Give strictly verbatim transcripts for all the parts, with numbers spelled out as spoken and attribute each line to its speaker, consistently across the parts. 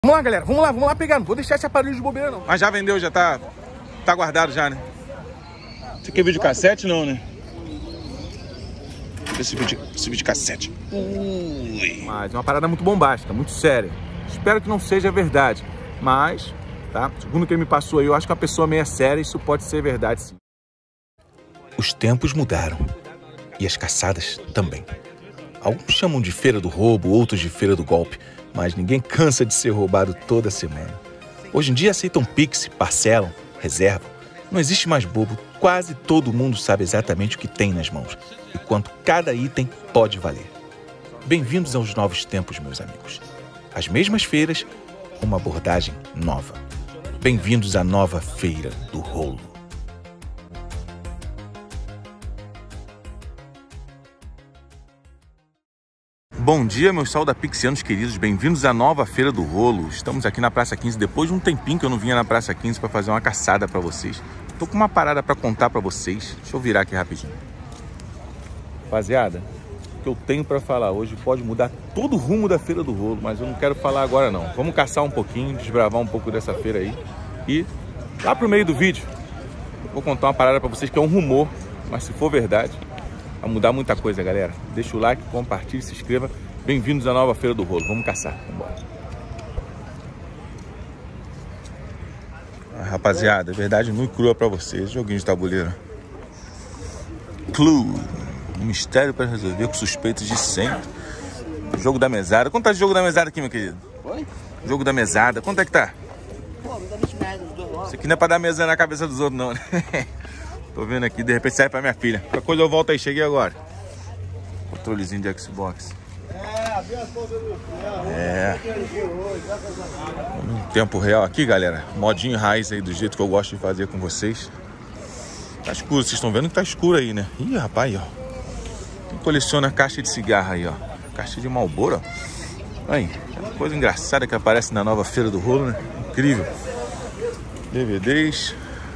Speaker 1: Vamos lá, galera, vamos lá, vamos lá pegar. Não vou deixar esse aparelho de bobeira, não. Mas já vendeu, já tá, tá guardado já, né? Isso aqui é videocassete, não, né? Esse vídeo, esse videocassete. Ui. Mas é uma parada muito bombástica, muito séria. Espero que não seja verdade, mas, tá? Segundo quem me passou aí, eu acho que a pessoa meio séria, isso pode ser verdade, sim.
Speaker 2: Os tempos mudaram. E as caçadas também. Alguns chamam de feira do roubo, outros de feira do golpe, mas ninguém cansa de ser roubado toda semana. Hoje em dia aceitam Pix, parcelam, reservam. Não existe mais bobo, quase todo mundo sabe exatamente o que tem nas mãos e quanto cada item pode valer. Bem-vindos aos novos tempos, meus amigos. As mesmas feiras, uma abordagem nova. Bem-vindos à nova Feira do Rolo.
Speaker 1: Bom dia, meus saudapixianos queridos, bem-vindos à nova Feira do Rolo. Estamos aqui na Praça quinze, depois de um tempinho que eu não vinha na Praça quinze para fazer uma caçada para vocês. Tô com uma parada para contar para vocês, deixa eu virar aqui rapidinho. Rapaziada, o que eu tenho para falar hoje pode mudar todo o rumo da Feira do Rolo, mas eu não quero falar agora não. Vamos caçar um pouquinho, desbravar um pouco dessa feira aí e lá pro meio do vídeo eu vou contar uma parada para vocês que é um rumor, mas se for verdade... vai mudar muita coisa, galera. Deixa o like, compartilhe, se inscreva. Bem-vindos à nova Feira do Rolo. Vamos caçar. Vamos embora. Ah, rapaziada, verdade nua e crua pra vocês. Joguinho de tabuleiro. Clue. Um mistério pra resolver com suspeitos de sempre. Jogo da mesada. Quanto tá de jogo da mesada aqui, meu querido? Oi? Jogo da mesada. Quanto é que tá? Pô, me dá vinte reais os dois. Isso aqui não é pra dar mesa na cabeça dos outros, não, né? Tô vendo aqui, de repente sai pra minha filha. Qualquer coisa eu volto aí, cheguei agora. Controlezinho de Xbox. É. Um tempo real aqui, galera. Modinho raiz aí, do jeito que eu gosto de fazer com vocês. Tá escuro, vocês estão vendo que tá escuro aí, né? Ih, rapaz, ó. Quem coleciona caixa de cigarro aí, ó. Caixa de Marlboro, ó. Aí, coisa engraçada que aparece na nova Feira do Rolo, né? Incrível. D V Ds.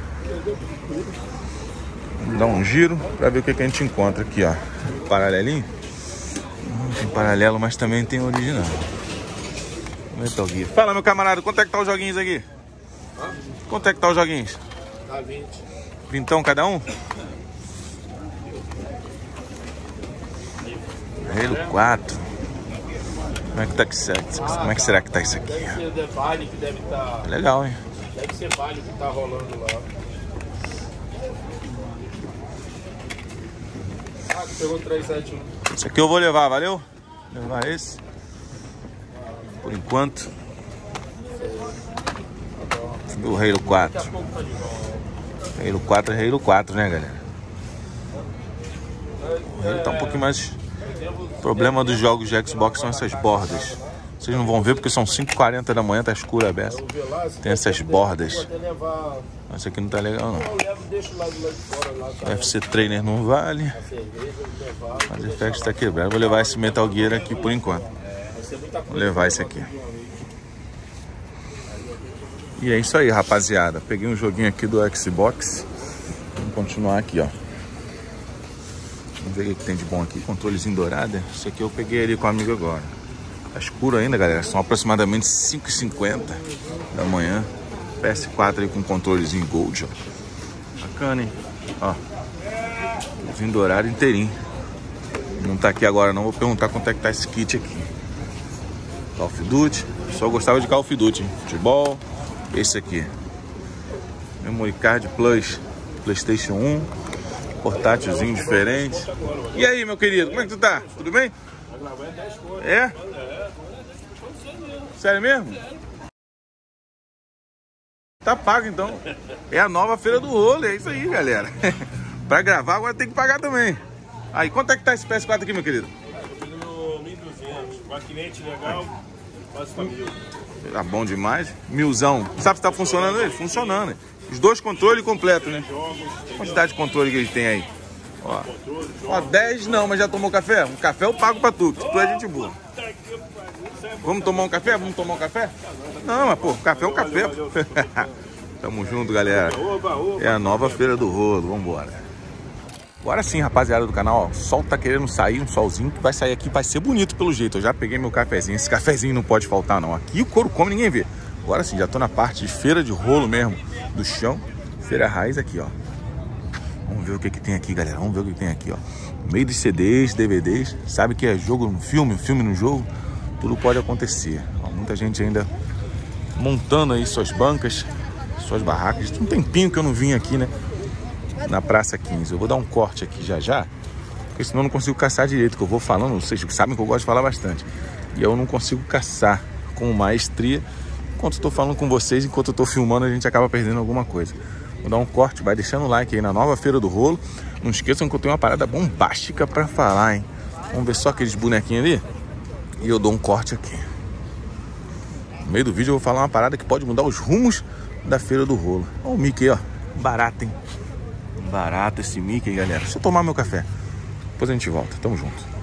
Speaker 1: Vamos dar um giro para ver o que, que a gente encontra aqui, ó. Paralelinho. Não tem paralelo, mas também tem original. Metal Gear. Fala, meu camarada, quanto é que tá os joguinhos aqui? Hã? Quanto é que tá os joguinhos? Tá vinte. Vintão cada um? Halo quatro. Como é que tá aqui? Como é que será que tá isso aqui? É legal, hein? Deve ser Vale que tá rolando lá. Ah, pegou três sete um. Esse aqui eu vou levar, valeu? Vou levar esse. Por enquanto. O Halo quatro. Halo quatro é Halo quatro, né, galera? O Halo tá um pouquinho mais... O problema dos jogos de Xbox são essas bordas. Vocês não vão ver porque são cinco e quarenta da manhã, tá escuro a beça. Tem essas bordas. Mas isso aqui não tá legal, não. F C Trainer não vale. Mas o Effects tá quebrado. Vou levar esse Metal Gear aqui por enquanto. Vou levar esse aqui. E é isso aí, rapaziada. Peguei um joguinho aqui do Xbox. Vamos continuar aqui, ó. Vamos ver o que tem de bom aqui. Controlezinho dourado. Esse aqui eu peguei ali com o amigo agora. Tá escuro ainda, galera. São aproximadamente cinco e cinquenta da manhã. P S quatro aí com controlezinho Gold, ó. Bacana, hein? Ó. Controlezinho dourado inteirinho. Não tá aqui agora não. Vou perguntar quanto é que tá esse kit aqui. Call of Duty. Só gostava de Call of Duty, hein? Futebol. Esse aqui. Memory Card Plus. PlayStation um. Portátilzinho diferente. E aí, meu querido? Como é que tu tá? Tudo bem? É? Sério mesmo? Tá pago então. É a nova Feira do Rolo, é isso aí, galera. Pra gravar agora tem que pagar também. Aí, quanto é que tá esse P S quatro aqui, meu querido? Eu pedindo mil e duzentos. Maquinete legal, quase pra mil. Tá bom demais. Milzão. Sabe se tá funcionando ele? Funcionando. Os dois controles completos, né? Quantidade de controle que ele tem aí? Ó, ó, dez não, mas já tomou café? Um café eu pago pra tu, que tu é gente boa. Vamos tomar um café? Vamos tomar um café? Não, mas pô, café é um café. Tamo junto, galera. É a nova Feira do Rolo, vambora. Agora sim, rapaziada do canal, ó, o sol tá querendo sair, um solzinho que vai sair aqui, vai ser bonito pelo jeito. Eu já peguei meu cafezinho, esse cafezinho não pode faltar não. Aqui o couro come, ninguém vê. Agora sim, já tô na parte de feira de rolo mesmo, do chão. Feira raiz aqui, ó. Vamos ver o que que tem aqui, galera. Vamos ver o que tem aqui, ó. No meio dos C Ds, D V Ds. Sabe que é jogo no filme, filme no jogo. Tudo pode acontecer. Ó, muita gente ainda montando aí suas bancas, suas barracas. Tem um tempinho que eu não vim aqui, né? Na Praça quinze. Eu vou dar um corte aqui já já, porque senão eu não consigo caçar direito, que eu vou falando. Vocês sabem que eu gosto de falar bastante. E eu não consigo caçar com maestria. Enquanto eu tô falando com vocês, enquanto eu tô filmando, a gente acaba perdendo alguma coisa. Vou dar um corte, vai deixando o like aí na nova Feira do Rolo. Não esqueçam que eu tenho uma parada bombástica pra falar, hein? Vamos ver só aqueles bonequinhos ali. E eu dou um corte aqui. No meio do vídeo eu vou falar uma parada que pode mudar os rumos da Feira do Rolo. Olha o Mickey, ó. Barato, hein? Barato esse Mickey, galera. Deixa eu tomar meu café. Depois a gente volta. Tamo junto.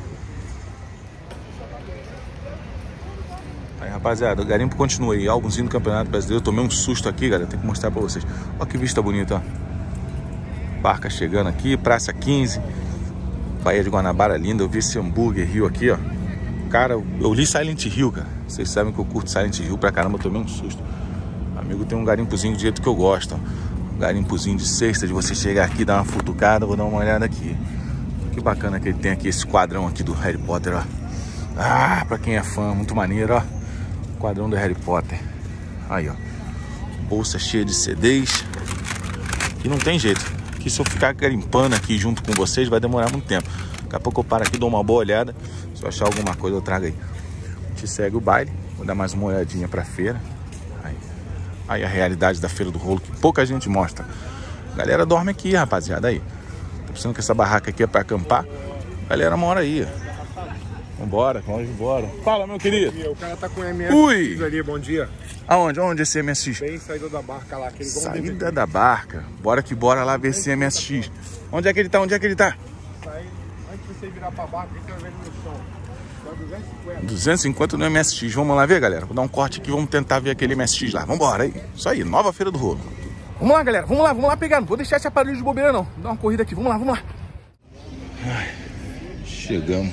Speaker 1: Aí, rapaziada, o garimpo continua aí. Álbumzinho do Campeonato Brasileiro. Eu tomei um susto aqui, galera. Tem que mostrar pra vocês. Olha que vista bonita, ó. Barca chegando aqui. Praça quinze. Baía de Guanabara linda. Eu vi esse hambúrguer Rio aqui, ó. Cara, eu li Silent Hill, cara. Vocês sabem que eu curto Silent Hill pra caramba. Eu tomei um susto. Amigo, tem um garimpozinho do jeito que eu gosto, ó. Um garimpozinho de sexta, de você chegar aqui, dar uma futucada. Vou dar uma olhada aqui. Que bacana que ele tem aqui esse quadrão aqui do Harry Potter, ó. Ah, pra quem é fã, muito maneiro, ó. Quadrão do Harry Potter. Aí, ó. Bolsa cheia de C Ds. E não tem jeito. Que se eu ficar garimpando aqui junto com vocês, vai demorar muito tempo. Daqui a pouco eu paro aqui, dou uma boa olhada. Se eu achar alguma coisa, eu trago aí. A gente segue o baile. Vou dar mais uma olhadinha pra feira. Aí. Aí a realidade da Feira do Rolo, que pouca gente mostra. A galera dorme aqui, rapaziada. Aí. Tô pensando que essa barraca aqui é pra acampar. A galera mora aí. Vambora, vamos embora. Fala, meu querido.
Speaker 3: O cara tá com M S
Speaker 1: Ui!
Speaker 3: ali, bom dia.
Speaker 1: Aonde? Aonde esse M S X?
Speaker 3: Bem saída da barca lá. Aquele
Speaker 1: Saída da barca. Bora que bora lá ver esse M S X. Onde é que ele tá? Onde é que ele tá?
Speaker 3: Sai, antes de você virar pra barca, você vai ver no chão. Tá duzentos e cinquenta.
Speaker 1: duzentos e cinquenta no M S X. Vamos lá ver, galera? Vou dar um corte aqui, vamos tentar ver aquele M S X lá. Vambora aí. Isso aí, nova Feira do Rolo. Vamos lá, galera. Vamos lá, vamos lá pegar. Não vou deixar esse aparelho de bobeira, não. Vou dar uma corrida aqui. Vamos lá, vamos lá. Ai, chegamos.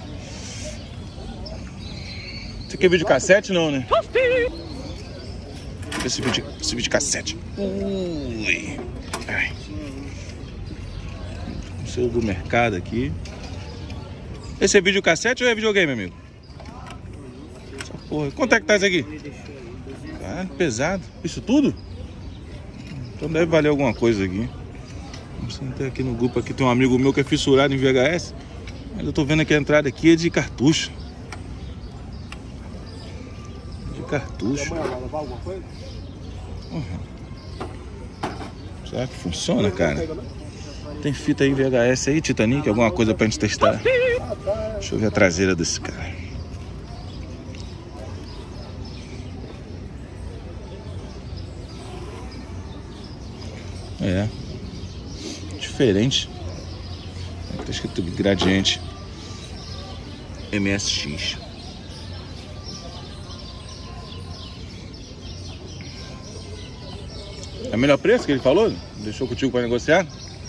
Speaker 1: Isso aqui é vídeo cassete, não, né? Esse vídeo, esse vídeo cassete. Ui. Ai. Conselho do mercado aqui. Esse é vídeo cassete ou é videogame, amigo? Essa porra. Quanto é que tá isso aqui? Ah, pesado. Isso tudo? Então deve valer alguma coisa aqui. Vamos sentar aqui no grupo. Aqui tem um amigo meu que é fissurado em V H S. Mas eu tô vendo que a entrada aqui é de cartucho. De cartucho. Uhum. Será que funciona, cara? Tem fita aí V H S aí, Titanic? Alguma coisa pra gente testar? Deixa eu ver a traseira desse cara. É. Diferente. Tá escrito Gradiente M S X. É o melhor preço que ele falou? Deixou contigo para negociar?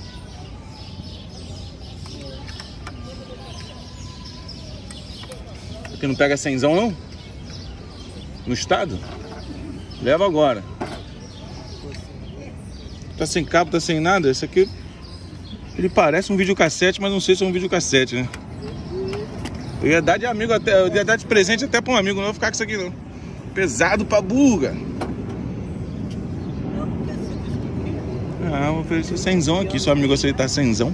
Speaker 1: Aqui não pega cenzão não? No estado? Leva agora. Tá sem cabo, tá sem nada. Esse aqui, ele parece um videocassete, mas não sei se é um videocassete, né? Eu ia dar de amigo até, eu ia dar de presente até pra um amigo, não vou ficar com isso aqui não. Pesado pra burga. Ah, vou oferecer cenzão aqui, se o amigo aceitar cenzão.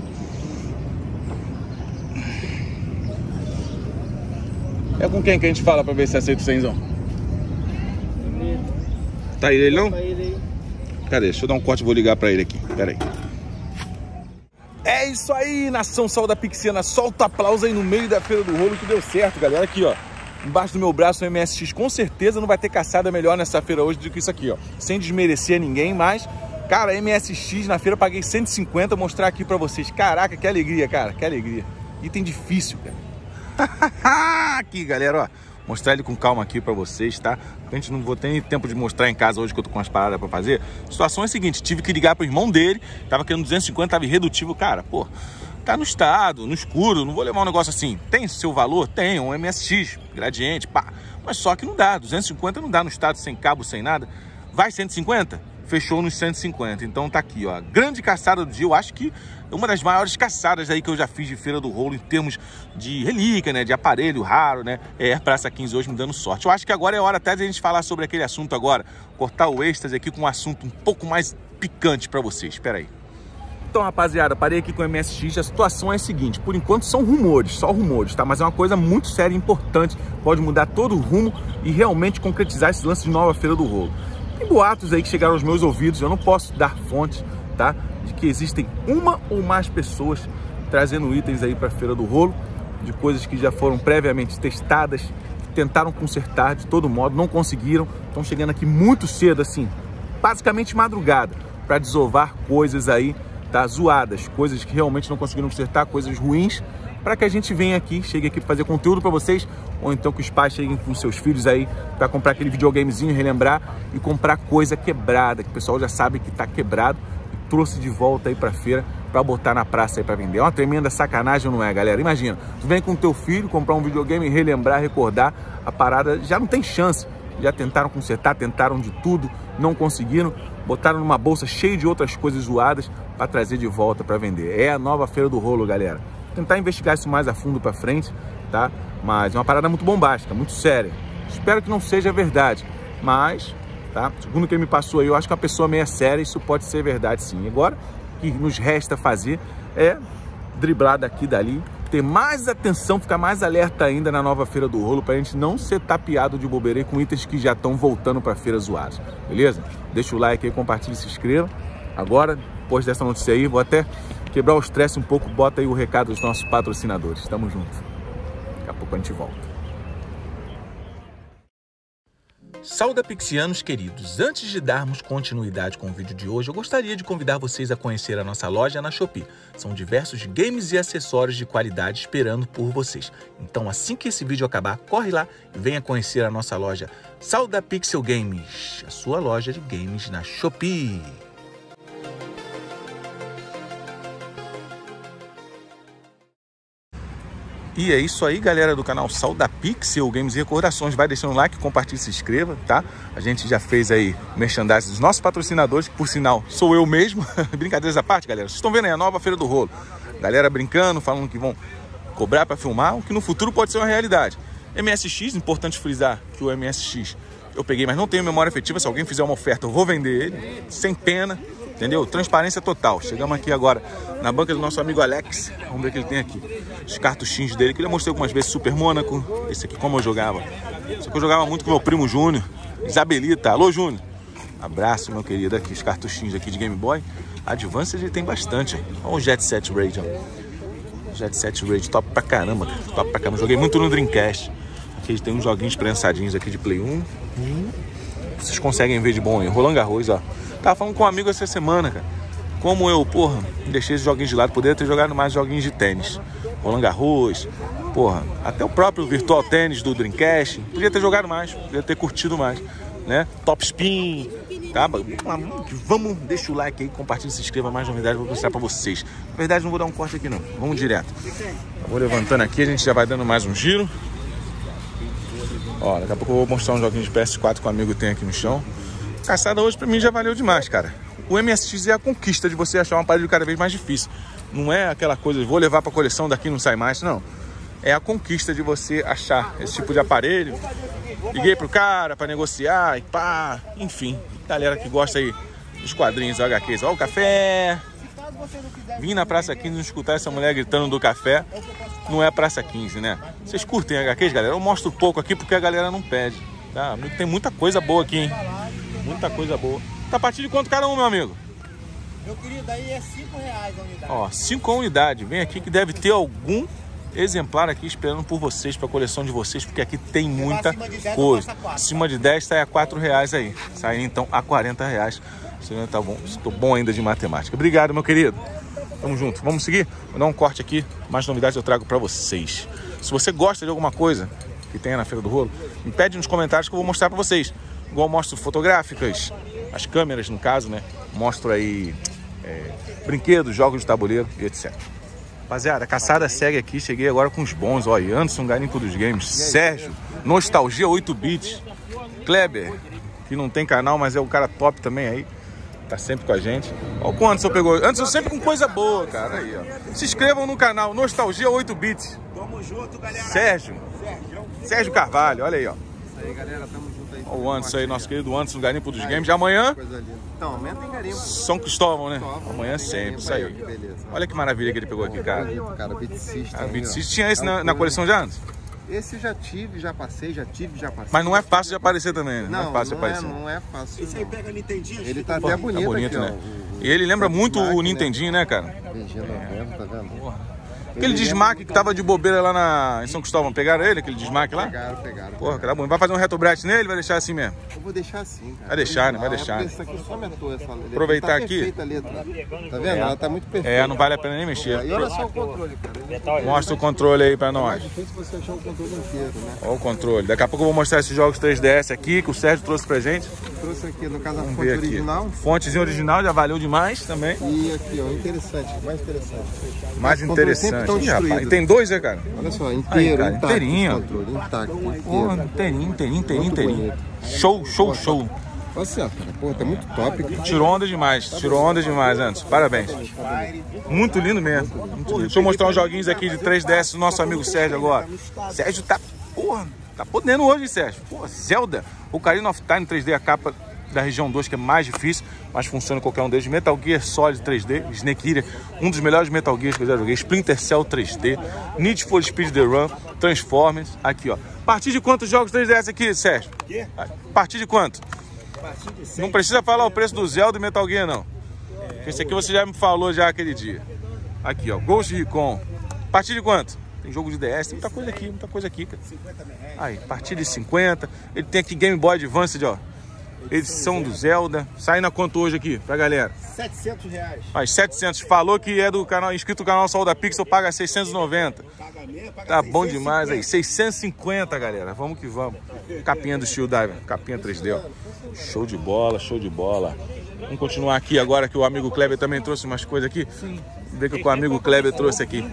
Speaker 1: É com quem que a gente fala pra ver se aceita o cenzão? Tá ele, ele não? Cadê? Deixa eu dar um corte e vou ligar pra ele aqui. Pera aí. É isso aí, nação Sal da Pixena. Solta aplauso aí no meio da Feira do Rolo que deu certo, galera. Aqui, ó. Embaixo do meu braço o M S X. Com certeza não vai ter caçada melhor nessa feira hoje do que isso aqui, ó. Sem desmerecer ninguém, mas... Cara, M S X na feira eu paguei cento e cinquenta. Vou mostrar aqui pra vocês. Caraca, que alegria, cara. Que alegria. Item difícil, cara. Aqui, galera, ó. mostrar ele com calma aqui pra vocês, tá? A gente não vou ter tempo de mostrar em casa hoje que eu tô com umas paradas pra fazer. A situação é a seguinte, tive que ligar pro irmão dele, tava querendo duzentos e cinquenta, tava irredutível, cara, pô, tá no estado, no escuro, não vou levar um negócio assim. Tem seu valor? Tem, um M S X, gradiente, pá, mas só que não dá, duzentos e cinquenta não dá no estado, sem cabo, sem nada. Vai cento e cinquenta? Fechou nos cento e cinquenta, então tá aqui, ó, grande caçada do dia, eu acho que é uma das maiores caçadas aí que eu já fiz de Feira do Rolo em termos de relíquia, né, de aparelho raro, né, é Praça quinze hoje me dando sorte. Eu acho que agora é hora até de a gente falar sobre aquele assunto agora, cortar o êxtase aqui com um assunto um pouco mais picante pra vocês, espera aí. Então, rapaziada, parei aqui com o M S X, a situação é a seguinte, por enquanto são rumores, só rumores, tá? Mas é uma coisa muito séria e importante, pode mudar todo o rumo e realmente concretizar esse lance de nova Feira do Rolo. Tem boatos aí que chegaram aos meus ouvidos, eu não posso dar fontes, tá? De que existem uma ou mais pessoas trazendo itens aí para a Feira do Rolo, de coisas que já foram previamente testadas, tentaram consertar de todo modo, não conseguiram, estão chegando aqui muito cedo, assim, basicamente madrugada, para desovar coisas aí, tá? Zoadas, coisas que realmente não conseguiram consertar, coisas ruins, para que a gente venha aqui, chegue aqui para fazer conteúdo para vocês, ou então que os pais cheguem com seus filhos aí para comprar aquele videogamezinho, relembrar e comprar coisa quebrada, que o pessoal já sabe que tá quebrado e trouxe de volta aí pra feira para botar na praça aí para vender. É uma tremenda sacanagem, não é, galera? Imagina, tu vem com teu filho comprar um videogame, relembrar, recordar, a parada já não tem chance. Já tentaram consertar, tentaram de tudo, não conseguiram, botaram numa bolsa cheia de outras coisas zoadas para trazer de volta para vender. É a nova Feira do Rolo, galera. Tentar investigar isso mais a fundo para frente, tá? Mas é uma parada muito bombástica, muito séria. Espero que não seja verdade, mas, tá? Segundo quem me passou aí, eu acho que uma pessoa meio séria, isso pode ser verdade sim. Agora, o que nos resta fazer é driblar daqui e dali, ter mais atenção, ficar mais alerta ainda na nova Feira do Rolo, pra gente não ser tapeado de bobeira aí com itens que já estão voltando pra feira zoados, beleza? Deixa o like aí, compartilha e se inscreva. Agora, depois dessa notícia aí, vou até quebrar o estresse um pouco, bota aí o recado dos nossos patrocinadores. Tamo junto. Daqui a pouco a gente volta.
Speaker 2: Sauda Pixianos queridos, antes de darmos continuidade com o vídeo de hoje, eu gostaria de convidar vocês a conhecer a nossa loja na Shopee. São diversos games e acessórios de qualidade esperando por vocês. Então assim que esse vídeo acabar, corre lá e venha conhecer a nossa loja Sauda Pixel Games, a sua loja de games na Shopee.
Speaker 1: E é isso aí, galera do canal Sauda Pixel Games e Recordações. Vai deixando o like, compartilhe, se inscreva, tá? A gente já fez aí merchandising dos nossos patrocinadores, que por sinal sou eu mesmo. Brincadeiras à parte, galera. Vocês estão vendo aí a nova Feira do Rolo. Galera brincando, falando que vão cobrar para filmar, o que no futuro pode ser uma realidade. M S X, importante frisar que o M S X eu peguei, mas não tenho memória efetiva. Se alguém fizer uma oferta, eu vou vender ele, sem pena. Entendeu? Transparência total. Chegamos aqui agora na banca do nosso amigo Alex. Vamos ver o que ele tem aqui. Os cartuchinhos dele, que ele mostrei algumas vezes. Super Mônaco. Esse aqui como eu jogava. Esse aqui eu jogava muito com meu primo Júnior. Isabelita. Alô, Júnior. Abraço, meu querido. Aqui os cartuchinhos aqui de Game Boy. Advance ele tem bastante. Olha o Jet Set Raid. Ó. Jet Set Raid. Top pra caramba. Top pra caramba. Joguei muito no Dreamcast. Aqui tem uns joguinhos prensadinhos aqui de Play um. Vocês conseguem ver de bom aí. Roland Garros, ó. Tava falando com um amigo essa semana, cara. Como eu, porra, deixei esses joguinhos de lado. Poderia ter jogado mais joguinhos de tênis. Roland Garros, porra, até o próprio Virtual Tênis do Dreamcast. Podia ter jogado mais, podia ter curtido mais, né? Top Spin, tá? Vamos, deixa o like aí, compartilha, se inscreva. Mais novidades vou mostrar pra vocês. Na verdade, não vou dar um corte aqui, não. Vamos direto. Vou levantando aqui, a gente já vai dando mais um giro. Ó, daqui a pouco eu vou mostrar um joguinho de P S quatro que um amigo tem aqui no chão. Caçada hoje pra mim já valeu demais, cara. O M S X é a conquista de você achar um aparelho cada vez mais difícil. Não é aquela coisa, vou levar pra coleção, daqui não sai mais, não. É a conquista de você achar esse tipo de aparelho. Liguei pro cara pra negociar e pá, enfim. Galera que gosta aí dos quadrinhos, H Qs. Ó o café. Vim na Praça quinze escutar essa mulher gritando do café. Não é Praça quinze, né? Vocês curtem H Qs, galera? Eu mostro pouco aqui porque a galera não pede, tá? Tem muita coisa boa aqui, hein? Muita coisa boa. Tá a partir de quanto cada um, meu amigo?
Speaker 4: Meu querido, aí é cinco reais a unidade.
Speaker 1: Ó, cinco a unidade. Vem aqui que deve ter algum exemplar aqui esperando por vocês, pra coleção de vocês, porque aqui tem muita coisa. Acima de dez sai a quatro reais aí. Sai então a quarenta reais. Você não tá bom. Estou bom ainda de matemática. Obrigado, meu querido. Tamo junto. Vamos seguir? Vou dar um corte aqui. Mais novidades eu trago pra vocês. Se você gosta de alguma coisa, que tem na Feira do Rolo, me pede nos comentários que eu vou mostrar pra vocês. Igual eu mostro fotográficas, as câmeras no caso, né? Mostro aí é, brinquedos, jogos de tabuleiro e etcétera. Rapaziada, a caçada segue aqui. Cheguei agora com os bons. Ó, Anderson, garimpo dos games. Sérgio, Nostalgia oito bits. Kleber, que não tem canal, mas é um cara top também aí. Tá sempre com a gente. Ó o Anderson pegou. Anderson sempre com coisa boa, cara. Aí, ó. Se inscrevam no canal Nostalgia oito bits.
Speaker 4: Tamo junto, galera.
Speaker 1: Sérgio.
Speaker 4: Sérgio.
Speaker 1: Sérgio Carvalho, olha aí, ó.
Speaker 3: Isso aí, galera. Tamo junto aí.
Speaker 1: Ó o Anderson aí, nosso querido Anderson, garimpo dos games. De amanhã,
Speaker 3: Coisa linda. Então, amanhã tem garimpo.
Speaker 1: São Cristóvão, né?
Speaker 3: Cristóvão.
Speaker 1: Amanhã
Speaker 3: Tem
Speaker 1: sempre,
Speaker 3: garimpo
Speaker 1: isso aí.
Speaker 3: aí, que beleza.
Speaker 1: Olha que maravilha que ele pegou aqui, cara.
Speaker 3: Bonito, cara. Beat System.
Speaker 1: A
Speaker 3: aí,
Speaker 1: Beat
Speaker 3: ó.
Speaker 1: System tinha esse
Speaker 3: É
Speaker 1: na,
Speaker 3: uma
Speaker 1: na
Speaker 3: coisa-
Speaker 1: coleção já, Anderson?
Speaker 3: Esse já tive, já passei, já tive, já passei.
Speaker 1: Mas não é fácil de aparecer também, né? Não,
Speaker 3: Não,
Speaker 1: é fácil
Speaker 3: não
Speaker 1: de
Speaker 3: é,
Speaker 1: aparecer.
Speaker 3: não é fácil.
Speaker 4: Esse aí
Speaker 3: não.
Speaker 4: pega Nintendinho.
Speaker 3: Ele tá
Speaker 1: Pô,
Speaker 3: até
Speaker 1: tá
Speaker 3: bonito,
Speaker 1: bonito,
Speaker 3: aqui,
Speaker 1: né?
Speaker 3: ó. O-
Speaker 1: E ele lembra
Speaker 3: o
Speaker 1: muito
Speaker 3: Smack,
Speaker 1: o
Speaker 3: né?
Speaker 1: Nintendinho, né, cara?
Speaker 3: V G noventa, tá vendo?
Speaker 1: Aquele Dismac que tava de bobeira lá na, em São Cristóvão, pegaram ele, aquele Dismac lá?
Speaker 3: Pegaram, pegaram.
Speaker 1: Porra, cara, bom. Vai fazer um retrobrite nele, vai deixar assim mesmo?
Speaker 3: Eu vou deixar assim, cara.
Speaker 1: Vai deixar, né? Vai
Speaker 3: Ah,
Speaker 1: deixar,
Speaker 3: porque
Speaker 1: né?
Speaker 3: Isso aqui só aumentou essa letra.
Speaker 1: Aproveitar
Speaker 3: Tá
Speaker 1: aqui.
Speaker 3: perfeita a letra. Tá vendo? Ela tá muito perfeita.
Speaker 1: É, não vale a pena nem mexer.
Speaker 3: E olha só o controle, cara.
Speaker 1: Mostra o controle aí pra
Speaker 3: É
Speaker 1: nós.
Speaker 3: mais difícil você achar o controle inteiro, né?
Speaker 1: Olha o controle. Daqui a pouco eu vou mostrar esses jogos três D S aqui, que o Sérgio trouxe pra gente.
Speaker 3: Trouxe aqui, no caso, a
Speaker 1: Vamos
Speaker 3: fonte
Speaker 1: ver aqui.
Speaker 3: original.
Speaker 1: Fontezinha original, já valeu demais também.
Speaker 3: E aqui, ó, interessante, mais interessante.
Speaker 1: Mais
Speaker 3: Os controles sempre
Speaker 1: interessante.
Speaker 3: tão
Speaker 1: Ih, rapaz,
Speaker 3: destruídos.
Speaker 1: e tem dois, né, cara?
Speaker 3: Olha só,
Speaker 1: Aí,
Speaker 3: inteiro,
Speaker 1: cara,
Speaker 3: intacto.
Speaker 1: inteirinho.
Speaker 3: Esse controle, intacto,
Speaker 1: Porra,
Speaker 3: inteiro.
Speaker 1: inteirinho, inteirinho, inteirinho,
Speaker 3: Muito
Speaker 1: inteirinho.
Speaker 3: bonito.
Speaker 1: Show, show, show.
Speaker 3: Olha só, cara, pô, tá muito top. Cara.
Speaker 1: Tirou onda demais, tirou onda demais, Anderson. Parabéns. Muito lindo mesmo. Muito lindo. Deixa eu mostrar uns joguinhos aqui de três D S do nosso amigo Sérgio agora. Sérgio tá, porra, tá podendo hoje, hein, Sérgio? Porra, Zelda, Ocarina of Time três D, a capa da região dois, que é mais difícil, mas funciona em qualquer um deles. Metal Gear Solid três D, Snake Eater, um dos melhores Metal Gears que eu já joguei. Splinter Cell três D, Need for Speed The Run, Transformers. Aqui, ó. A partir de quantos jogos três D S aqui, Sérgio?
Speaker 4: Quê?
Speaker 1: A partir de quanto?
Speaker 4: A partir de
Speaker 1: Não precisa falar o preço do Zelda e Metal Gear, não. Esse aqui você já me falou já aquele dia. Aqui, ó. Ghost Recon. A partir de quanto? Tem jogo de D S, tem muita coisa aqui, muita coisa aqui, cara. Aí, a partir de cinquenta. Ele tem aqui Game Boy Advance, ó. Edição do Zelda. Saindo a quanto hoje aqui pra galera?
Speaker 4: setecentos reais.
Speaker 1: Mas setecentos. Falou que é do canal, inscrito no canal Saúl da Pixel, paga seiscentos e noventa.
Speaker 4: Paga mesmo, paga
Speaker 1: Tá bom
Speaker 4: seiscentos e
Speaker 1: demais aí.
Speaker 4: cinquenta.
Speaker 1: seiscentos e cinquenta, galera. Vamos que vamos. Capinha do Steel Diver. Capinha três D, ó. Show de bola, show de bola. Vamos continuar aqui agora que o amigo Kleber também trouxe umas coisas aqui. Sim. Ver o que o amigo Kleber trouxe aqui.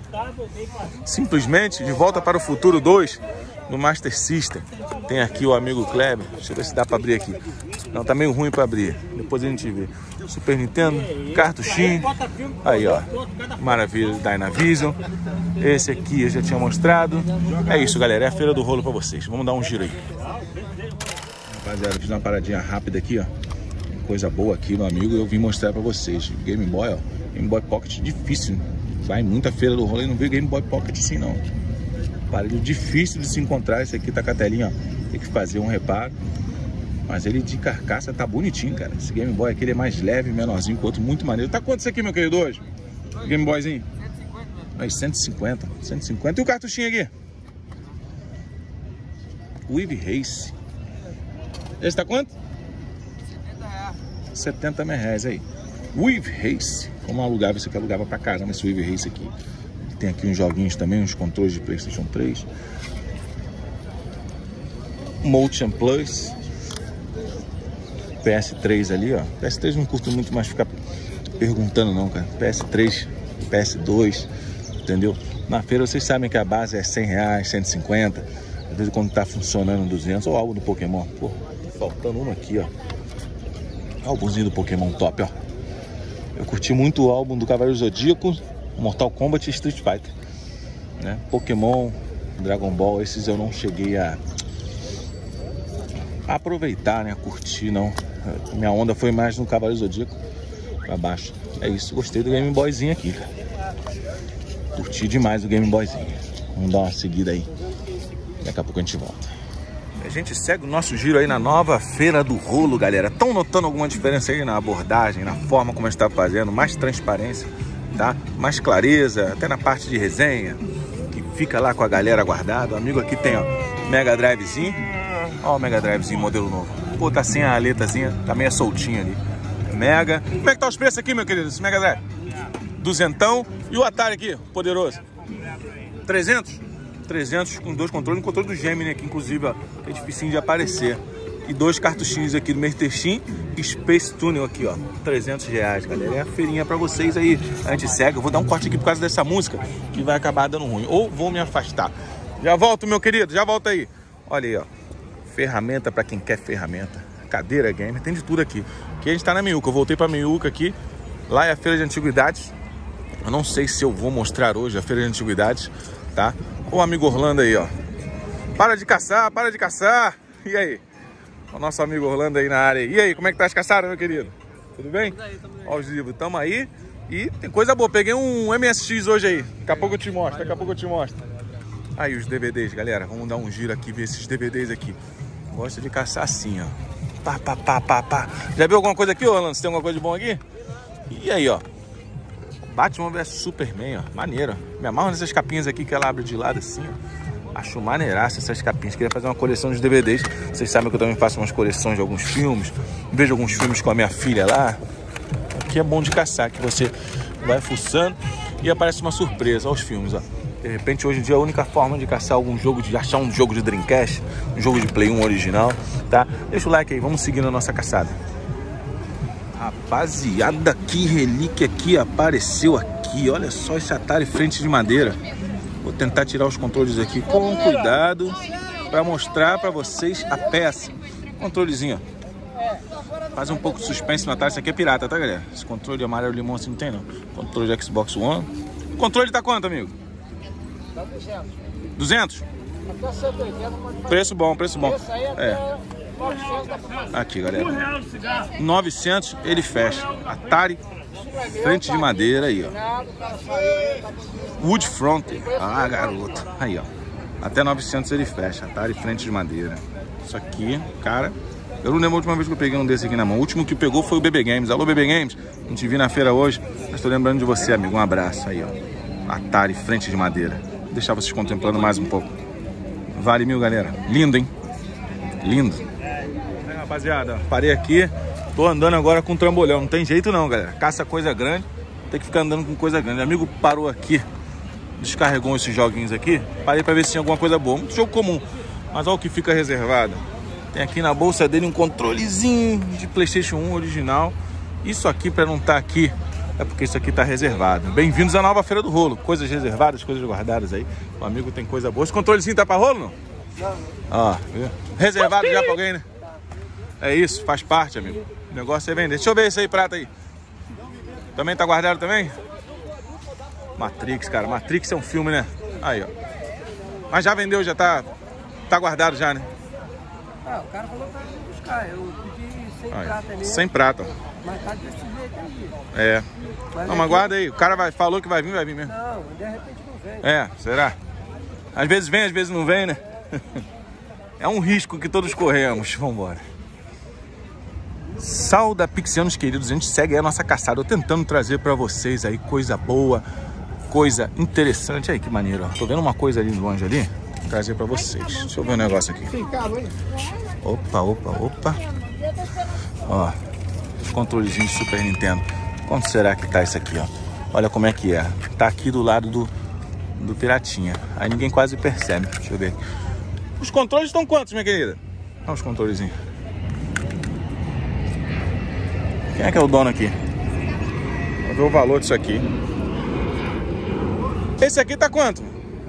Speaker 1: Simplesmente De Volta para o Futuro dois no Master System. Tem aqui o amigo Kleber. Deixa eu ver se dá pra abrir aqui. Não, tá meio ruim pra abrir. Depois a gente vê. Super Nintendo, cartuchinho. Aí, ó. Maravilha, Dynavision. Esse aqui eu já tinha mostrado. É isso, galera. É a Feira do Rolo pra vocês. Vamos dar um giro aí. Rapaziada, fiz uma paradinha rápida aqui, ó. Coisa boa aqui, meu amigo. Eu vim mostrar pra vocês. Game Boy, ó. Game Boy Pocket difícil. Vai muita Feira do Rolo e não vê Game Boy Pocket assim, não. Aparelho difícil de se encontrar. Esse aqui tá com a telinha, ó. Tem que fazer um reparo. Mas ele de carcaça tá bonitinho, cara. Esse Game Boy aqui ele é mais leve, menorzinho que o outro, muito maneiro. Tá quanto isso aqui, meu querido, hoje? Game Boyzinho? Aí, cento e cinquenta. cento e cinquenta. E o cartuchinho aqui? Wave Race. Esse tá quanto? setenta reais aí. Wave Race. Como alugava, isso aqui alugava pra caramba esse Wave Race aqui. Tem aqui uns joguinhos também, uns controles de PlayStation três. Motion Plus. P S três ali, ó. P S três não curto muito mais ficar perguntando não, cara. P S três, P S dois, entendeu? Na feira vocês sabem que a base é cem reais, cento e cinquenta. Às vezes quando tá funcionando duzentos. Ou álbum do Pokémon. Pô, faltando uma aqui, ó. Álbumzinho do Pokémon top, ó. Eu curti muito o álbum do Cavaleiro Zodíaco, Mortal Kombat e Street Fighter, né? Pokémon, Dragon Ball, esses eu não cheguei a, a aproveitar, né? A curtir, não. Minha onda foi mais no Cavaleiro Zodíaco pra baixo. É isso, gostei do Game Boyzinho aqui, cara. Curti demais o Game Boyzinho. Vamos dar uma seguida aí. Daqui a pouco a gente volta. A gente segue o nosso giro aí na nova Feira do Rolo, galera. Estão notando alguma diferença aí na abordagem, na forma como a gente está fazendo? Mais transparência, tá? Mais clareza, até na parte de resenha, que fica lá com a galera guardada. O amigo aqui tem, ó, Mega Drivezinho. Ó o Mega Drivezinho, modelo novo. Pô, tá sem a aletazinha, tá meio soltinha ali. Mega. Como é que tá os preços aqui, meu querido, esse Mega Drive? Duzentão. E o Atari aqui, poderoso? trezentos? trezentos com dois controles, um controle do Gemini aqui, inclusive, ó, que é dificinho de aparecer. E dois cartuchinhos aqui do Master Chief e Space Tunnel aqui, ó, trezentos reais, galera. É a feirinha pra vocês aí, a gente segue. Eu vou dar um corte aqui por causa dessa música, que vai acabar dando ruim. Ou vou me afastar. Já volto, meu querido, já volto aí. Olha aí, ó, ferramenta pra quem quer ferramenta. Cadeira gamer, tem de tudo aqui. Aqui a gente tá na Meiuca, eu voltei pra Meiuca aqui. Lá é a feira de antiguidades. Eu não sei se eu vou mostrar hoje a feira de antiguidades, tá? O amigo Orlando aí, ó. Para de caçar, para de caçar. E aí? O nosso amigo Orlando aí na área. E aí, como é que tá as caçadas, meu querido? Tudo bem? Tudo aí, tamo aí. Ó os livros, tamo aí. E tem coisa boa, peguei um M S X hoje aí. Daqui a pouco eu te mostro, daqui a pouco eu te mostro. Aí os D V Ds, galera. Vamos dar um giro aqui, ver esses D V Ds aqui. Gosta de caçar assim, ó. Pá, pá, pá, pá, pá. Já viu alguma coisa aqui, Orlando? Você tem alguma coisa de bom aqui? E aí, ó. Batman versus Superman, ó. Maneiro. Me amarro nessas capinhas aqui que ela abre de lado assim, ó. Acho maneiraça essas capinhas. Queria fazer uma coleção de D V Ds. Vocês sabem que eu também faço umas coleções de alguns filmes. Vejo alguns filmes com a minha filha lá. Aqui é bom de caçar, que você vai fuçando e aparece uma surpresa. Olha os filmes, ó. De repente, hoje em dia, a única forma de caçar algum jogo, de achar um jogo de Dreamcast, um jogo de Play um original, tá? Deixa o like aí, vamos seguindo a nossa caçada. Rapaziada, que relíquia aqui apareceu aqui. Olha só esse Atari frente de madeira. Vou tentar tirar os controles aqui com cuidado para mostrar para vocês a peça. Controlezinho, ó. Faz um pouco de suspense no Atari. Isso aqui é pirata, tá, galera? Esse controle amarelo limão assim não tem, não. Controle de Xbox One. O controle tá quanto, amigo? duzentos? Preço bom, preço bom. É. Aqui, galera. novecentos ele fecha. Atari frente de madeira aí, ó. Wood Front. Ah, garoto. Aí, ó. Até novecentos ele fecha. Atari frente de madeira. Isso aqui, cara. Eu não lembro a última vez que eu peguei um desse aqui na mão. O último que pegou foi o B B Games. Alô, B B Games. Não te vi na feira hoje, mas tô lembrando de você, amigo. Um abraço aí, ó. Atari frente de madeira. Vou deixar vocês contemplando mais um pouco. Vale mil, galera. Lindo, hein? Lindo. É, rapaziada, parei aqui. Tô andando agora com trambolhão. Não tem jeito não, galera. Caça coisa grande. Tem que ficar andando com coisa grande. Meu amigo parou aqui. Descarregou esses joguinhos aqui. Parei pra ver se tinha alguma coisa boa. Muito jogo comum. Mas olha o que fica reservado. Tem aqui na bolsa dele um controlezinho de PlayStation um original. Isso aqui, pra não estar aqui, é porque isso aqui tá reservado. Bem-vindos à nova Feira do Rolo. Coisas reservadas, coisas guardadas aí. O amigo tem coisa boa. Esse controlezinho tá pra rolo, não? Não. Ó, viu? Reservado já pra alguém, né? É isso, faz parte, amigo. O negócio é vender. Deixa eu ver esse aí, prata aí. Também tá guardado também? Matrix, cara. Matrix é um filme, né? Aí, ó. Mas já vendeu, já tá, tá guardado já, né?
Speaker 5: Ah, o cara falou pra mim buscar. Eu pedi sem
Speaker 1: aí,
Speaker 5: prata mesmo.
Speaker 1: Sem prata.
Speaker 5: Mas tá desse jeito aí.
Speaker 1: É.
Speaker 5: Mas
Speaker 1: não, mas
Speaker 5: aqui...
Speaker 1: guarda aí. O cara vai, falou que vai vir, vai vir mesmo.
Speaker 5: Não, de repente não vem.
Speaker 1: É, será? Às vezes vem, às vezes não vem, né? É um risco que todos corremos. Vambora. Sauda Pixianos queridos, a gente segue aí a nossa caçada. Eu tentando trazer pra vocês aí coisa boa, coisa interessante. Aí, que maneiro, ó. Tô vendo uma coisa ali longe ali. Vou trazer pra vocês. Deixa eu ver um negócio aqui. Opa, opa, opa. Ó, os controlezinhos de Super Nintendo. Quanto será que tá isso aqui, ó? Olha como é que é. Tá aqui do lado do, do piratinha. Aí ninguém quase percebe. Deixa eu ver. Os controles estão quantos, minha querida? Olha os controlezinhos. Quem é que é o dono aqui? Vou ver o valor disso aqui. Esse aqui tá quanto?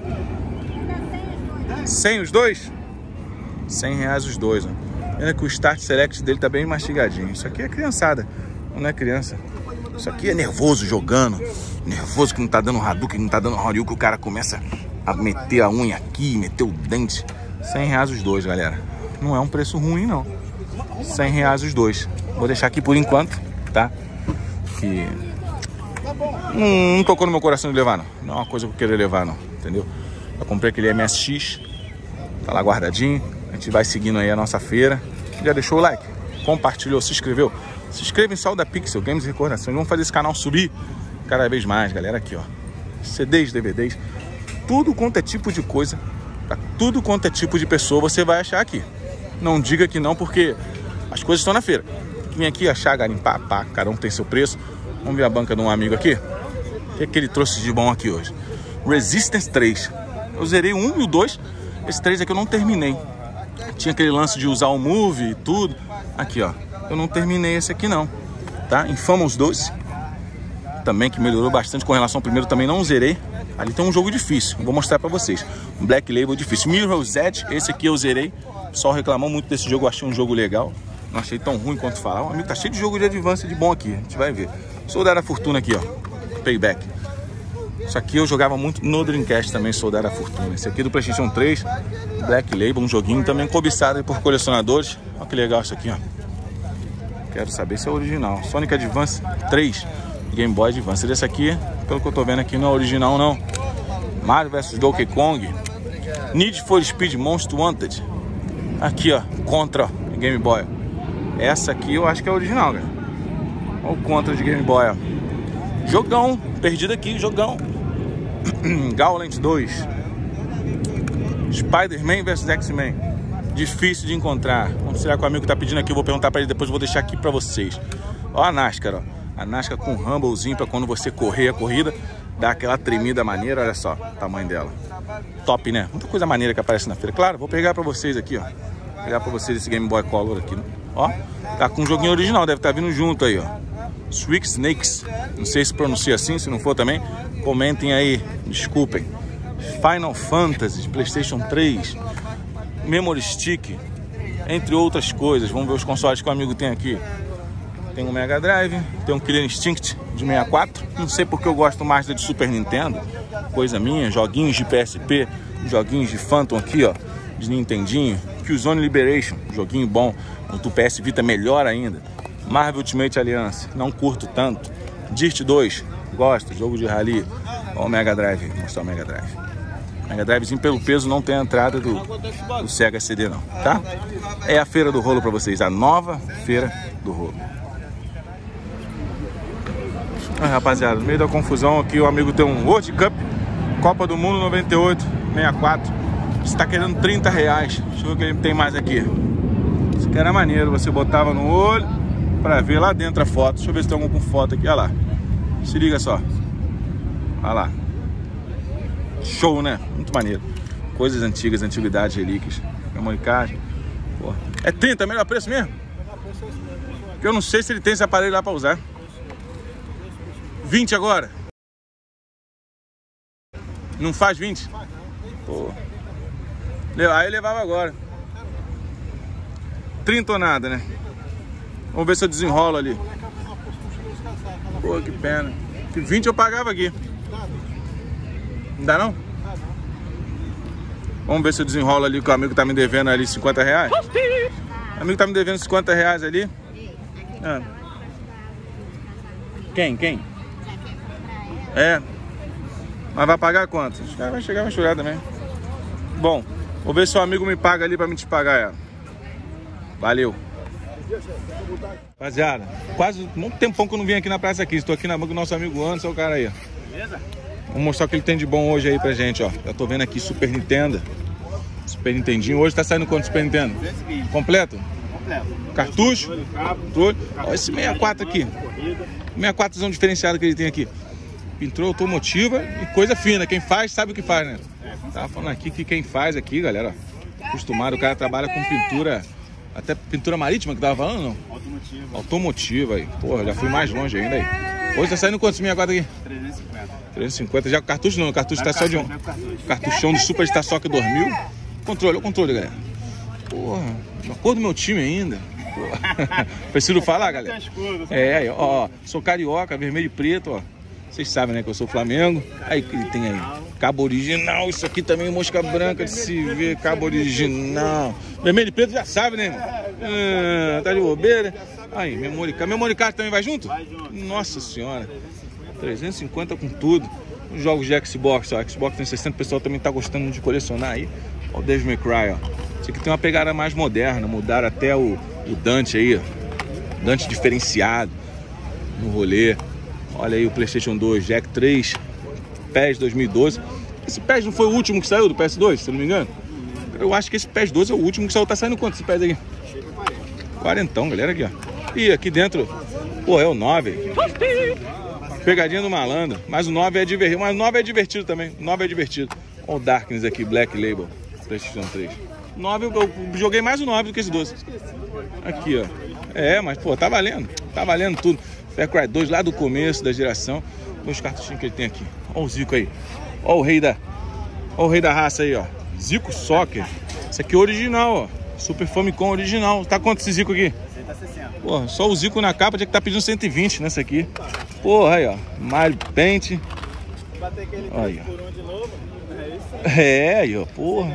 Speaker 1: cem os dois? cem reais os dois, ó. Vendo que o Start Select dele tá bem mastigadinho. Isso aqui é criançada, não é criança. Isso aqui é nervoso jogando. Nervoso que não tá dando Hadouken, que não tá dando Horyu, que o cara começa a meter a unha aqui, meter o dente. cem reais os dois, galera. Não é um preço ruim, não. cem reais os dois. Vou deixar aqui por enquanto, tá? Que não, não tocou no meu coração de levar, não. Não é uma coisa que eu queria levar, não. Entendeu? Eu comprei aquele M S X. Tá lá guardadinho. A gente vai seguindo aí a nossa feira. Já deixou o like? Compartilhou? Se inscreveu? Se inscreva em Sauda Pixel, Games e Recordações. Vamos fazer esse canal subir cada vez mais, galera. Aqui, ó. C Ds, D V Ds. Tudo quanto é tipo de coisa. Pra tudo quanto é tipo de pessoa você vai achar aqui. Não diga que não, porque as coisas estão na feira. Vem aqui achar, garimpar, pá, cada um tem seu preço. Vamos ver a banca de um amigo aqui. O que é que ele trouxe de bom aqui hoje? Resistance três. Eu zerei o um e o dois. Esse três aqui eu não terminei. Tinha aquele lance de usar o Move e tudo. Aqui, ó. Eu não terminei esse aqui, não. Tá? Infamous doze. Também, que melhorou bastante com relação ao primeiro. Também não zerei. Ali tem um jogo difícil. Vou mostrar pra vocês. Um Black Label difícil. Mirror's Edge. Esse aqui eu zerei. O pessoal reclamou muito desse jogo. Eu achei um jogo legal. Não achei tão ruim quanto falar. O amigo tá cheio de jogo de advance de bom aqui. A gente vai ver. Soldado da Fortuna aqui, ó. Payback. Isso aqui eu jogava muito no Dreamcast também, Soldado da Fortuna. Esse aqui do PlayStation três, Black Label, um joguinho também cobiçado por colecionadores. Olha que legal isso aqui, ó. Quero saber se é original. Sonic Advance três, Game Boy Advance. Esse aqui, pelo que eu tô vendo aqui, não é original, não. Mario versus Donkey Kong. Need for Speed Most Wanted. Aqui, ó, Contra, Game Boy. Essa aqui eu acho que é original, cara. Olha o Contra de Game Boy, ó. Jogão, perdido aqui, jogão. Gauntlet dois. Spider-Man versus X-Men. Difícil de encontrar. Vamos tirar com o amigo que tá pedindo aqui. Eu vou perguntar pra ele depois, eu vou deixar aqui pra vocês. Ó a NASCAR, ó. A NASCAR com rumblezinho pra quando você correr a corrida, dar aquela tremida maneira. Olha só o tamanho dela. Top, né? Muita coisa maneira que aparece na feira. Claro, vou pegar pra vocês aqui, ó. Vou pegar pra vocês esse Game Boy Color aqui. Ó, tá com um joguinho original. Deve estar vindo junto aí, ó. Sweet Snakes, não sei se pronuncia assim, se não for também, comentem aí, desculpem. Final Fantasy, PlayStation três, Memory Stick, entre outras coisas. Vamos ver os consoles que o amigo tem aqui. Tem um Mega Drive, tem um Killer Instinct de sessenta e quatro, não sei porque eu gosto mais da de Super Nintendo, coisa minha, joguinhos de P S P, joguinhos de Phantom aqui, ó, de Nintendinho, Killzone Liberation, joguinho bom, o do P S Vita melhor ainda. Marvel Ultimate Alliance, não curto tanto. Dirt dois, gosto, jogo de rally. Ó o Mega Drive, vou mostrar o Mega Drive. Mega Drivezinho pelo peso não tem a entrada do, do Sega C D não, tá? É a Feira do Rolo pra vocês, a nova Feira do Rolo. Ah, rapaziada, no meio da confusão aqui o amigo tem um World Cup, Copa do Mundo noventa e oito, sessenta e quatro. Você tá querendo trinta reais. Deixa eu ver o que ele tem mais aqui. Isso aqui era maneiro, você botava no olho pra ver lá dentro a foto. Deixa eu ver se tem algum com foto aqui. Olha lá. Se liga só. Olha lá. Show, né? Muito maneiro. Coisas antigas, antiguidades, relíquias. Memory card. Pô. É trinta, melhor preço mesmo? Porque eu não sei se ele tem esse aparelho lá pra usar. vinte agora? Não faz vinte? Pô. Aí eu levava agora. trinta ou nada, né? Vamos ver se eu desenrolo ali. Pô, que pena. vinte eu pagava aqui. Não dá não? Vamos ver se eu desenrolo ali, que o amigo tá me devendo ali cinquenta reais. O amigo tá me devendo cinquenta reais ali. Ah. Quem? Quem? É. Mas vai pagar quanto? Os caras vão chegar e vai chorar também. Bom, vou ver se o amigo me paga ali pra me te pagar ela. Valeu. Rapaziada, quase muito tempão que eu não vim aqui na Praça aqui. Estou aqui na banca do nosso amigo Anderson, o cara aí, ó. Beleza? Vamos mostrar o que ele tem de bom hoje aí pra gente, ó. Já tô vendo aqui Super Nintendo. Super Nintendinho. Hoje tá saindo quanto Super Nintendo? Completo? Completo. Cartucho? Controle. Olha esse sessenta e quatro aqui. sessenta e quatro diferenciado que ele tem aqui. Pintura automotiva e coisa fina. Quem faz sabe o que faz, né? Tava falando aqui que quem faz aqui, galera, ó, acostumado, o cara trabalha com pintura. Até pintura marítima que tava falando, não? Automotiva. Automotiva aí. Porra, já fui mais longe ainda aí. Hoje tá saindo quantos sessenta e quatro aqui? trezentos e cinquenta. trezentos e cinquenta. Já com cartucho não, o cartucho tá só de um. Cartuchão do Super Stastock dois mil. Controle, olha o controle, galera. Porra, a cor do meu time ainda. Porra. Preciso falar, galera? É, ó, ó, sou carioca, vermelho e preto, ó. Vocês sabem, né, que eu sou Flamengo. Aí que ele tem aí. Cabo original, isso aqui também mosca branca de se ver, cabo original. Vermelho e preto já sabe, né, irmão? Ah, tá de bobeira. Aí, memory card. Memory card também vai junto? Vai junto. Nossa senhora. trezentos e cinquenta com tudo. Os jogos de Xbox, ó. Xbox tem sessenta, o pessoal também tá gostando de colecionar aí. Ó, o Devil May Cry, ó. Isso aqui tem uma pegada mais moderna. Mudaram até o, o Dante aí, ó. Dante diferenciado no rolê. Olha aí o PlayStation dois, Jack três, P E S dois mil e doze. Esse P E S não foi o último que saiu do P S dois, se eu não me engano? Eu acho que esse P E S doze é o último que saiu. Tá saindo quanto esse P E S aqui? quarentão, galera, aqui, ó. E aqui dentro, pô, é o nove. Pegadinha do malandro. Mas o nove é divertido. Mas o nove é divertido também. O nove é divertido. Olha o Darkness aqui, Black Label, PlayStation três. nove, eu, eu joguei mais o nove do que esse doze. Aqui, ó. É, mas, pô, tá valendo. Tá valendo tudo. Far Cry dois lá do começo da geração. Olha os cartuchinhos que ele tem aqui. Olha o Zico aí. Olha o rei da... Olha o rei da raça aí, ó. Zico Soccer. Esse aqui é original, ó. Super Famicom original. Tá quanto esse Zico aqui? cento e sessenta. Porra, só o Zico na capa tinha que tá pedindo cento e vinte nessa aqui. Porra, aí, ó. Mario Paint.
Speaker 4: Bater aquele
Speaker 1: três
Speaker 4: por um de novo. É isso.
Speaker 1: É, aí, ó. Porra.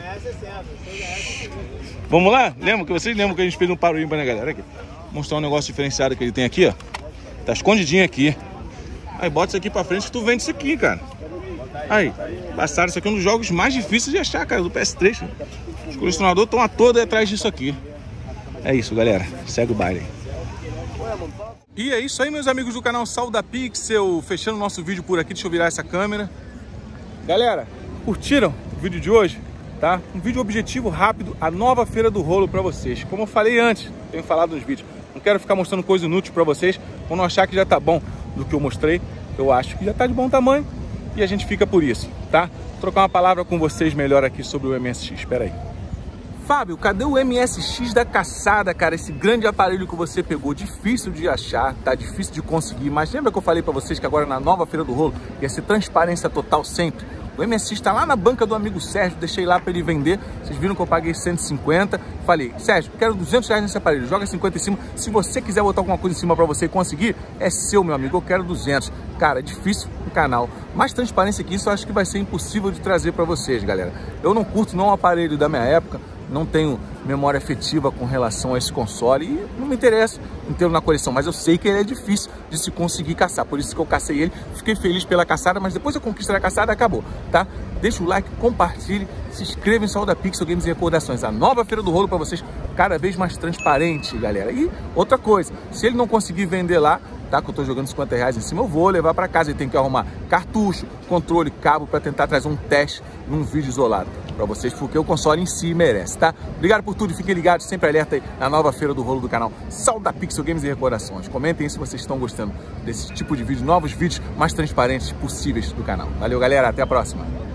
Speaker 1: Vamos lá? Lembra que vocês lembram que a gente fez um paroímpa, né, galera? Aqui. Vou mostrar um negócio diferenciado que ele tem aqui, ó. Tá escondidinho aqui. Aí bota isso aqui pra frente que tu vende isso aqui, cara. Aí, passaram, isso aqui é um dos jogos mais difíceis de achar, cara, do P S três. Os colecionadores estão a toda atrás disso aqui. É isso, galera. Segue o baile aí. E é isso aí, meus amigos do canal Sal da Pixel. Fechando o nosso vídeo por aqui. Deixa eu virar essa câmera. Galera, curtiram o vídeo de hoje? Tá? Um vídeo objetivo, rápido, a nova Feira do Rolo pra vocês. Como eu falei antes, tenho falado nos vídeos, não quero ficar mostrando coisa inútil pra vocês. Quando achar que já tá bom do que eu mostrei, eu acho que já tá de bom tamanho e a gente fica por isso, tá? Vou trocar uma palavra com vocês melhor aqui sobre o M S X, espera aí. Fábio, cadê o M S X da caçada, cara? Esse grande aparelho que você pegou, difícil de achar, tá? Difícil de conseguir, mas lembra que eu falei pra vocês que agora na nova Feira do Rolo ia ser transparência total sempre? O M S X está lá na banca do amigo Sérgio, deixei lá para ele vender. Vocês viram que eu paguei cento e cinquenta. Falei, Sérgio, quero duzentos reais nesse aparelho, joga cinquenta em cima. Se você quiser botar alguma coisa em cima para você conseguir, é seu, meu amigo, eu quero duzentos. Cara, é difícil no canal. Mais transparência que isso, eu acho que vai ser impossível de trazer para vocês, galera. Eu não curto não um aparelho da minha época, não tenho memória afetiva com relação a esse console e não me interessa em tê-lo na coleção, mas eu sei que ele é difícil de se conseguir caçar, por isso que eu cacei ele, fiquei feliz pela caçada, mas depois a conquista da caçada acabou, tá? Deixa o like, compartilhe, se inscreva em Sal da Pixel Games e Recordações, a nova Feira do Rolo para vocês cada vez mais transparente, galera. E outra coisa, se ele não conseguir vender lá, tá, que eu tô jogando cinquenta reais em cima, eu vou levar para casa. Ele tem que arrumar cartucho, controle, cabo para tentar trazer um teste num vídeo isolado para vocês, porque o console em si merece, tá? Obrigado por tudo, fiquem ligados, sempre alerta aí na nova Feira do Rolo do canal Sal da Pixel Games e Recordações. Comentem se vocês estão gostando desse tipo de vídeo, novos vídeos mais transparentes possíveis do canal. Valeu, galera, até a próxima.